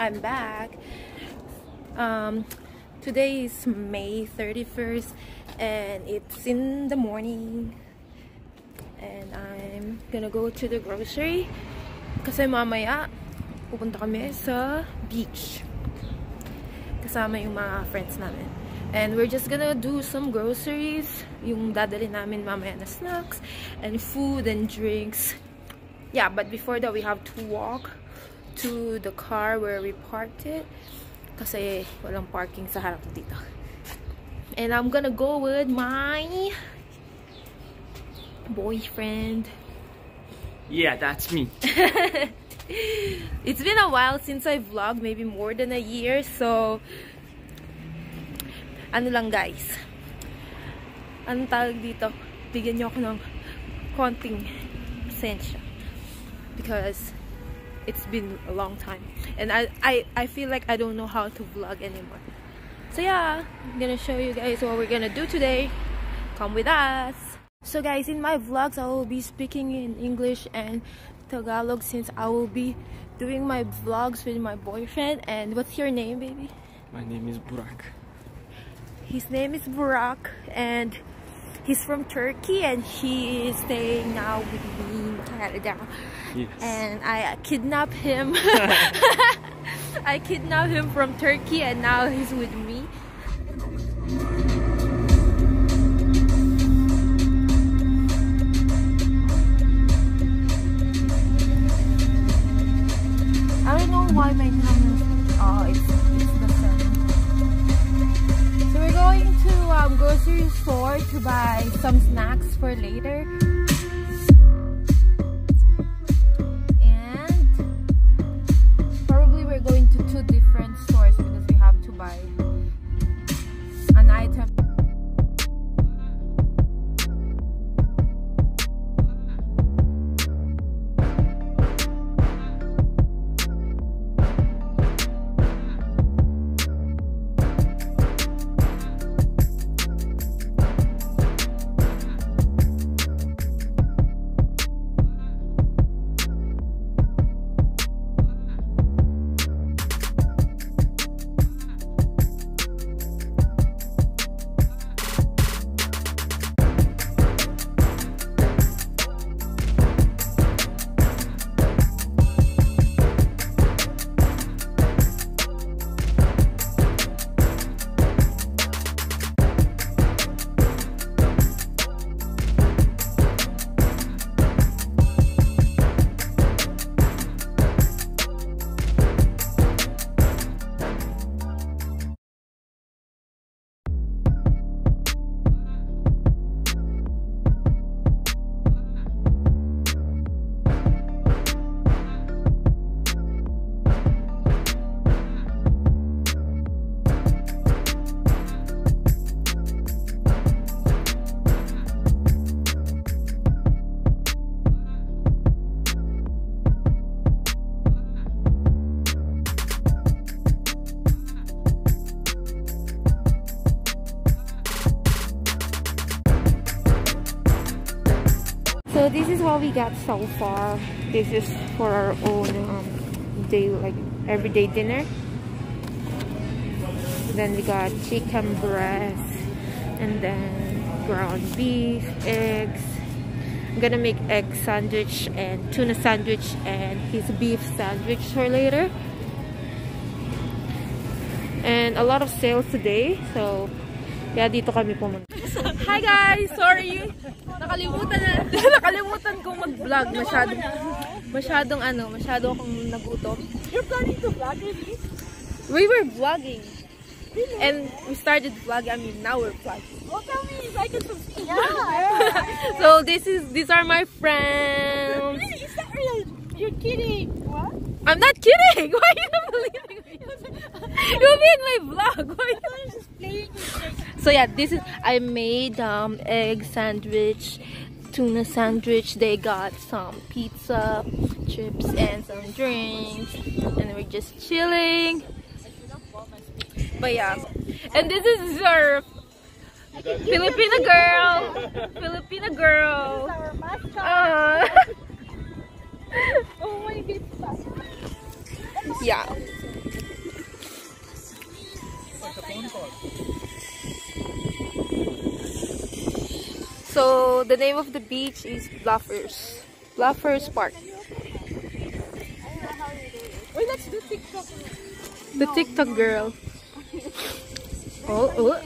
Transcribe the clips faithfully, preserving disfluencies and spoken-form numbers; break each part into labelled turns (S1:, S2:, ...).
S1: I'm back. Um, today is May thirty-first and it's in the morning. And I'm gonna go to the grocery. Kasi mamaya, pupunta kami sa beach. Kasama yung mga friends namin. And we're just gonna do some groceries. Yung dadali namin mamaya na snacks and food and drinks. Yeah, but before that we have to walk to the car where we parked it. Kasi walang parking sa harap dito. And I'm gonna go with my boyfriend.
S2: Yeah, that's me.
S1: It's been a while since I vlogged, maybe more than a year, so ano lang guys, anong tawag dito, bigyan nyo ako ng konting pasensya because it's been a long time and I, I, I feel like I don't know how to vlog anymore. So yeah, I'm gonna show you guys what we're gonna do today. Come with us. So guys, in my vlogs I will be speaking in English and Tagalog since I will be doing my vlogs with my boyfriend. And what's your name, baby?
S2: My name is Burak.
S1: His name is Burak and he's from Turkey and he is staying now with me in Canada.
S2: Yes.
S1: And I kidnapped him. I kidnapped him from Turkey and now he's with me. I don't know why my camera. Oh, it's, it's the sun. So we're going to um, grocery store to buy some snacks for later. And probably we're going to two different stores because we have to buy an item. So this is what we got so far. This is for our own um, day, like everyday dinner. Then we got chicken breast, and then ground beef, eggs. I'm gonna make egg sandwich and tuna sandwich and his beef sandwich for later. And a lot of sales today, so yeah, dito kami pumunta. Hi guys, sorry. Nakalimutan na, nakalimutan kong mag-vlog. Masyadong, masyadong ano, masyado akong nagutom.
S3: You're planning to vlog, really?
S1: We were vlogging.
S3: Really?
S1: And we started vlogging. I mean, now we're vlogging.
S3: Oh, tell me if I can subscribe. Yeah.
S1: So this is, these are my friends.
S3: Really? Is that real? You're kidding. What?
S1: I'm not kidding. Why are you not believing me? You'll be in my vlog. Why are you
S3: just playing with
S1: So yeah, this is, I made um, egg sandwich, tuna sandwich. They got some pizza, chips, and some drinks. And we're just chilling. But yeah, and this is our Filipina girl. Filipina girl.
S3: our mascot.
S1: Uh,
S3: Oh my goodness.
S1: yeah. So the name of the beach is Bluffers. Bluffers Park.
S3: Wait, that's the TikTok.
S1: The TikTok girl. Oh, oh.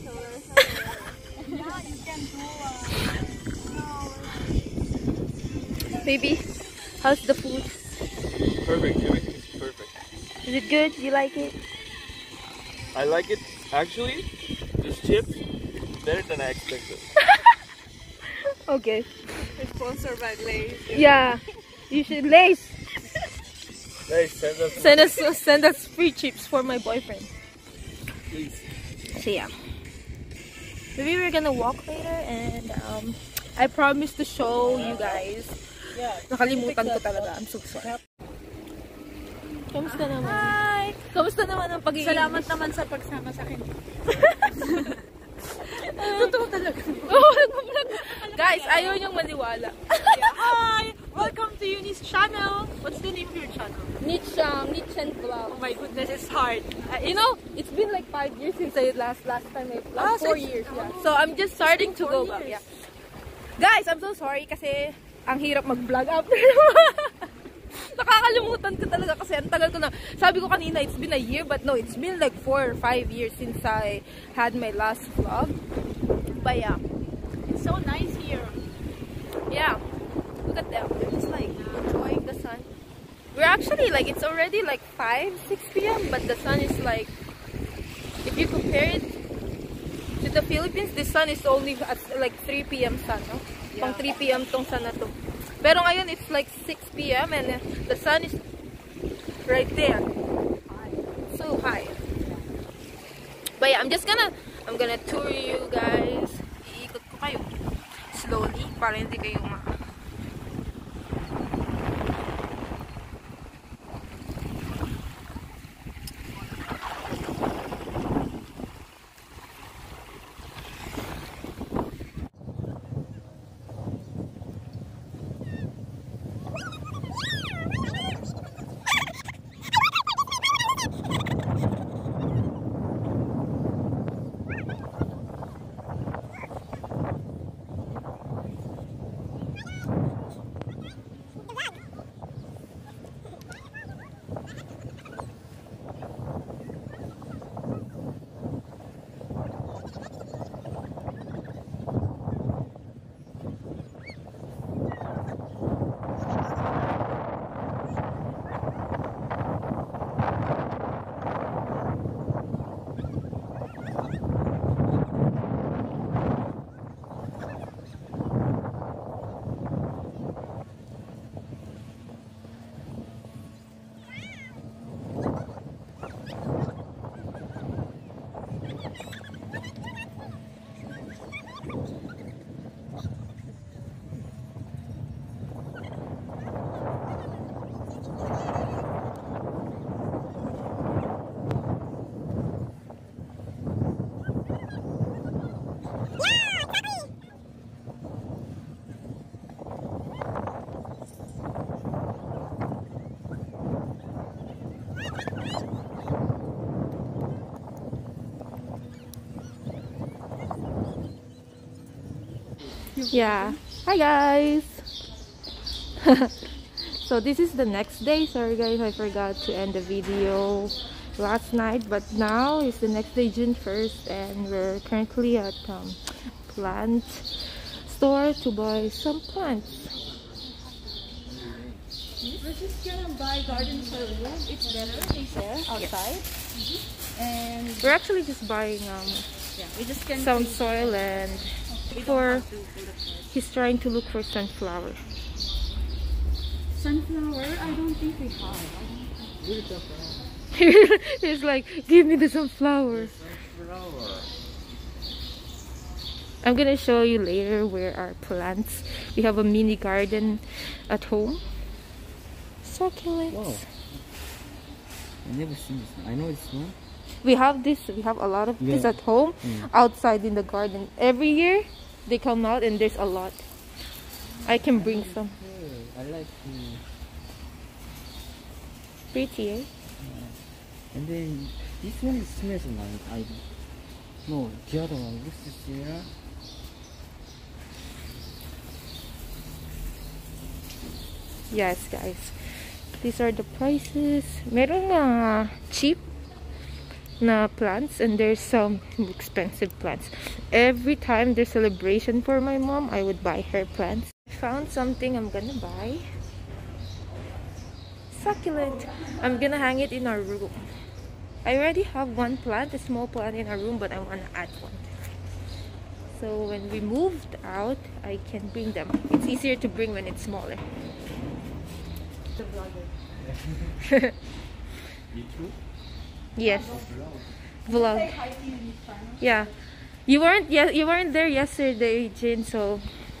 S1: Baby, how's the food?
S2: Perfect, everything is perfect.
S1: Is it good? You like it?
S2: I like it. Actually, this chip better than I expected.
S1: Okay.
S3: It's sponsored by Lay's.
S1: Yeah, you should lace.
S2: Hey, send us
S1: Send us send us free chips for my boyfriend.
S2: please.
S1: So yeah, maybe we're gonna walk later, and um, I promise to show you guys. Nakalimutan ko talaga. I'm so sorry. Kamusta naman?
S3: Hi!
S1: Kamusta naman ang pagiging?
S3: Salamat naman sa pagsama sa akin. Totoo talaga.
S1: Oh, guys, ayaw niyang maniwala.
S3: Hi! Welcome to Eunice's channel. What's the name of your channel?
S1: Niche, um, niche and vlog.
S3: Oh my goodness, it's hard.
S1: Uh, you know, it's been like five years since I last last time I vlogged.
S3: Ah, so
S1: four
S3: it's-
S1: years, yeah. So I'm just starting to go
S3: four
S1: back.
S3: years.
S1: Yeah. Guys, I'm so sorry kasi ang hirap mag-vlog after. Nakakalimutan ko talaga kasi ang tagal ko na. Sabi ko kanina, it's been a year, but no, it's been like four or five years since I had my last vlog. But yeah,
S3: It's so nice here.
S1: yeah. Look at them. They're just like enjoying the sun. We're actually like, it's already like five, six p m but the sun is like, if you compare it to the Philippines, the sun is only at like three p m sun, no?
S3: Yeah.
S1: Pang three p m tong sun na to. Pero ngayon, it's like six p m and uh, the sun is right there. So high. But yeah, I'm just gonna, I'm gonna tour you guys. Iikot ko kayo slowly para hindi kayo ma... Yeah. Hi guys. So this is the next day. Sorry guys, I forgot to end the video last night, but now is the next day, June first, and we're currently at um, plant store to buy some plants.
S3: We're just gonna buy garden soil. It's better, they say, outside. And
S1: We're actually just buying um,
S3: yeah, we just can
S1: some soil, and for he's trying to look for sunflower.
S3: sunflower. I don't think we have.
S1: He's like, give me the sunflower. I'm gonna show you later where our plants. We have a mini garden at home. Succulents.
S4: Wow. I've never seen this one. I know it's one.
S1: We have this. We have a lot of this
S4: Yeah.
S1: at home,
S4: Mm.
S1: outside in the garden. Every year they come out, and there's a lot. I can bring some.
S4: Hey, I like the...
S1: Pretty, eh?
S4: And then This one smells like I. No, the other one. This is there.
S1: Yes, guys. These are the prices. Meron na cheap na plants and there's some expensive plants. Every time there's celebration for my mom, I would buy her plants. I found something I'm gonna buy. Succulent. I'm gonna hang it in our room. I already have one plant, a small plant in our room, but I wanna add one. So when we moved out, I can bring them. It's easier to bring when it's smaller. The vlogger.
S2: YouTube?
S1: Yes. Vlog. Yeah. You weren't yeah, you weren't there yesterday, Jin, so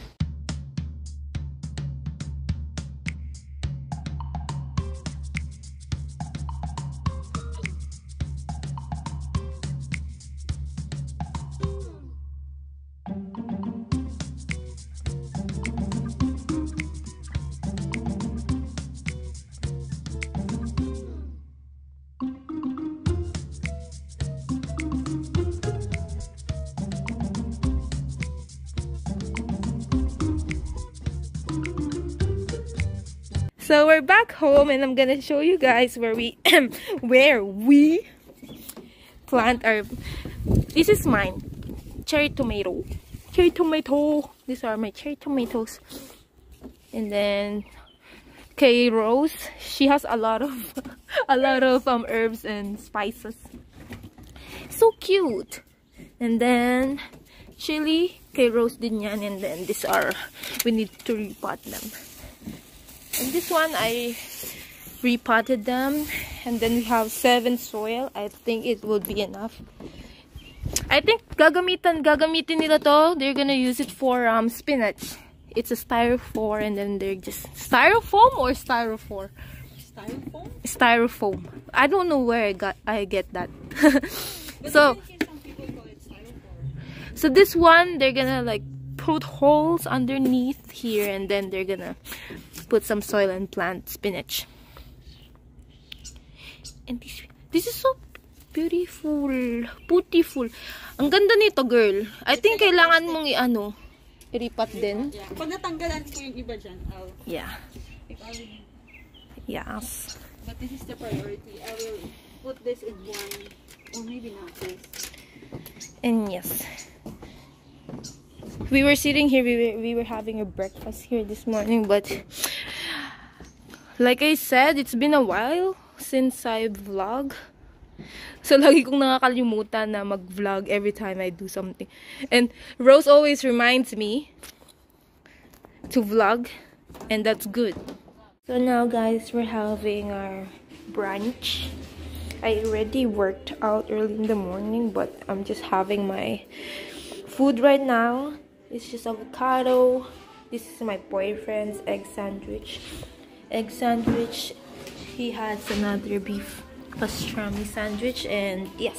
S1: So we're back home and I'm gonna show you guys where we where we plant our. This is mine, cherry tomato. Cherry tomato. These are my cherry tomatoes. And then Kay Rose, she has a lot of a lot of um herbs and spices. So cute. And then chili, Kay Rose din yan. And then these are, we need to repot them. And this one, I repotted them. And then we have seven soil. I think it would be enough. I think gagamitan, gagamitin nila to. They're gonna use it for um spinach. It's a styrofoam, and then they're just styrofoam or styrofoam.
S3: Styrofoam?
S1: Styrofoam. I don't know where I got I get that. So,
S3: Some people call it styrofoam.
S1: so this one they're gonna like put holes underneath here, and then they're gonna put some soil and plant spinach. And this this is so beautiful, beautiful. Ang ganda nito, girl. I think kailangan mong i-ano, i-repot din.
S3: Yeah. Pag natanggalan ko yung iba dyan, I'll,
S1: Yeah.
S3: if I will,
S1: Yes.
S3: but this is the priority. I will put this in one, or maybe not this.
S1: And yes, we were sitting here, we were, we were having a breakfast here this morning, but like I said, it's been a while since I vlog. So lagi kong nakakalimutan na mag-vlog every time I do something. And Rose always reminds me to vlog, and that's good. So now guys, we're having our brunch. I already worked out early in the morning, but I'm just having my food right now. It's just avocado. This is my boyfriend's egg sandwich. Egg sandwich. He has another beef pastrami sandwich, and yes.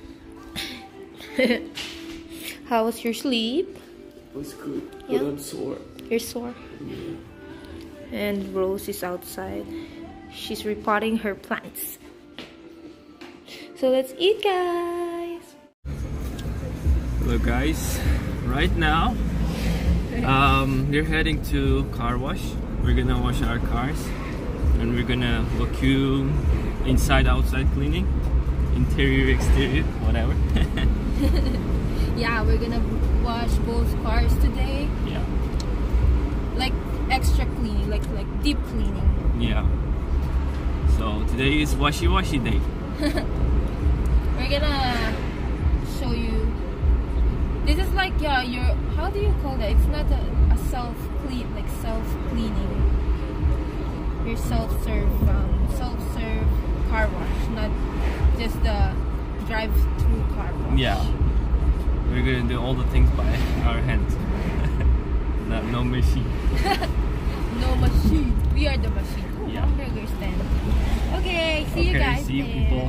S1: How was your sleep?
S2: It was good,
S1: Yeah.
S2: but I'm sore.
S1: You're sore. And Rose is outside. She's repotting her plants. So let's eat, guys.
S2: Hello guys, right now um, we're heading to car wash. We're gonna wash our cars, and we're gonna vacuum inside outside cleaning, interior exterior, whatever.
S1: Yeah, we're gonna wash both cars today.
S2: Yeah,
S1: Like extra cleaning, like like deep cleaning.
S2: yeah. So today is washy washy day.
S1: We're gonna show you. This is like yeah, your how do you call that? It's not a, a self clean, like self cleaning. Your self serve, um, self serve car wash, not just the drive through car wash.
S2: Yeah, we're gonna do all the things by our hands. Not no machine.
S1: No machine. We are the machine. Ooh,
S2: Yeah.
S1: hamburger stand. Okay, see you
S2: Okay,
S1: guys.
S2: see you
S1: there.
S2: people.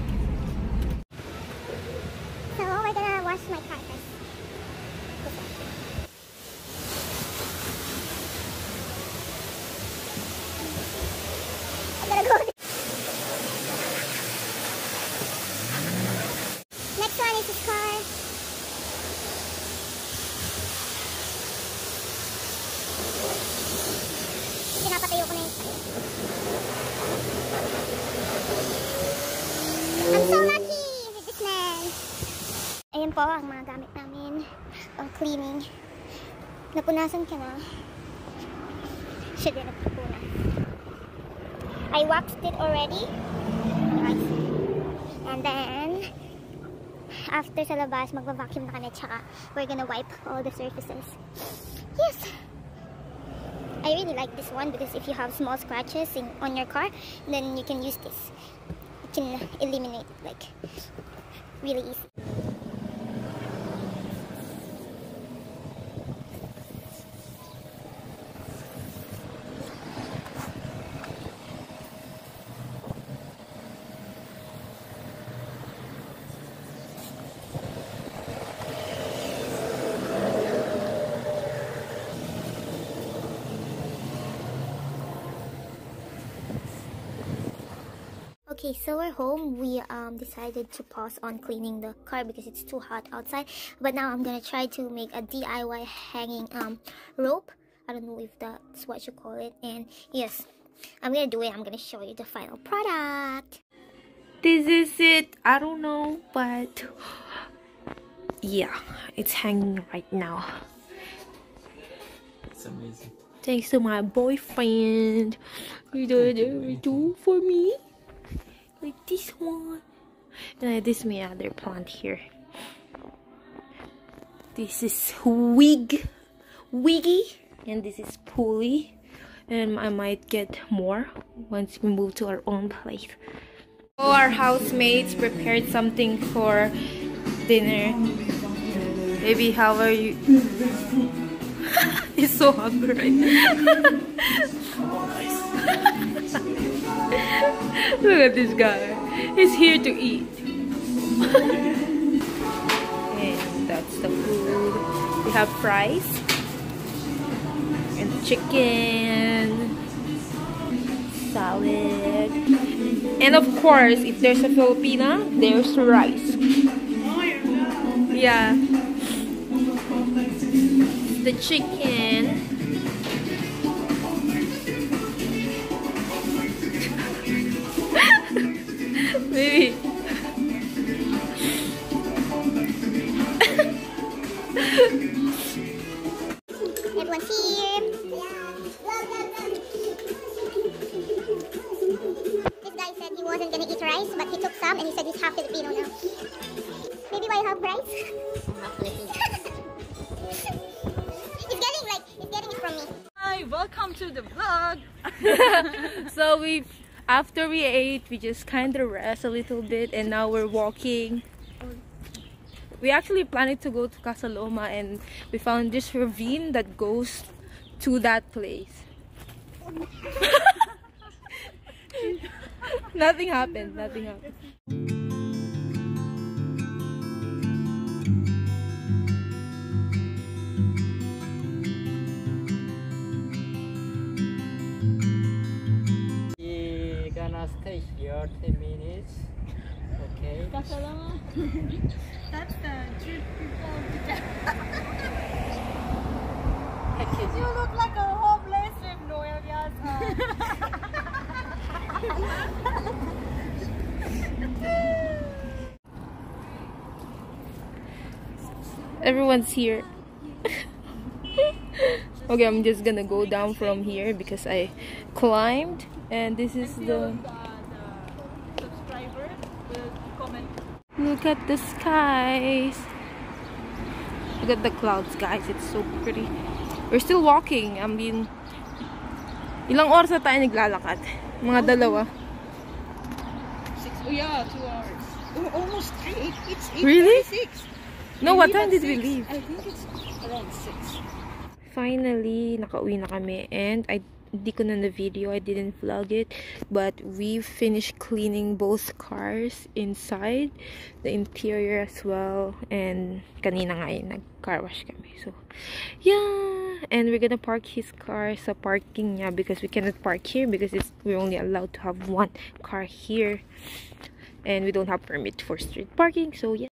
S5: So we're gonna wash my car first. I'm gonna go. Ayoko na yun. I'm so lucky with this man. Ayan po ang mga gamit namin pang cleaning. Napunasan ka na. Siya din nagpupuna. I waxed it already. Nice. And then, after sa labas, magva-vacuum na kami. Tsaka, we're gonna wipe all the surfaces. Yes! I really like this one because if you have small scratches in, on your car, then you can use this. You can eliminate, like, really easy. Okay, so we're home. We um decided to pause on cleaning the car because it's too hot outside. But now I'm gonna try to make a D I Y hanging um rope. I don't know if that's what you call it. And yes, I'm gonna do it. I'm gonna show you the final product.
S1: This is it. I don't know, but yeah, it's hanging right now.
S2: It's amazing.
S1: Thanks to my boyfriend. He did everything for me. Like this one. And this is my other plant here. This is Wig. Wiggy. And this is Pulley. And I might get more once we move to our own place. So our housemates prepared something for dinner. Baby, how are you? He's so hungry right now. Look at this guy. He's here to eat. And that's the food. We have fries and chicken, salad, and of course, if there's a Filipina, there's rice. Yeah. The chicken. Maybe.
S5: Everyone's here. This guy said he wasn't gonna eat rice, but he took some and he said he's half Filipino now. Maybe why half rice? He's getting like, he's getting it from me.
S3: Hi, welcome to the vlog.
S1: So we, after we ate, we just kind of rest a little bit, and now we're walking. We actually planned to go to Casa Loma, and we found this ravine that goes to that place. Nothing happened. Nothing happened.
S4: We're gonna stay here ten minutes. Okay.
S3: Kasalama. That's the Jewish people. You look like a homeless in Noelia's
S1: Everyone's here. Okay, I'm just gonna go down from here because I climbed, and this is the.
S3: subscriber will comment.
S1: Look at the skies. Look at the clouds, guys. It's so pretty. We're still walking. I mean, ilang oras na tayo naglalakad? Mga dalawa.
S3: Six, oh yeah, two hours. Oh, almost three. It's eight
S1: Really?
S3: thirty-six.
S1: No,
S3: We
S1: what
S3: leave
S1: time
S3: at
S1: did we
S3: six.
S1: leave?
S3: I think it's around six.
S1: Finally, nakauwi na kami, and I di ko na na video, I didn't vlog it, but we finished cleaning both cars inside, the interior as well, and kanina nga yun, nag-car wash kami. So, yeah, and we're gonna park his car sa parking niya because we cannot park here because it's, we're only allowed to have one car here, and we don't have permit for street parking. So, yeah.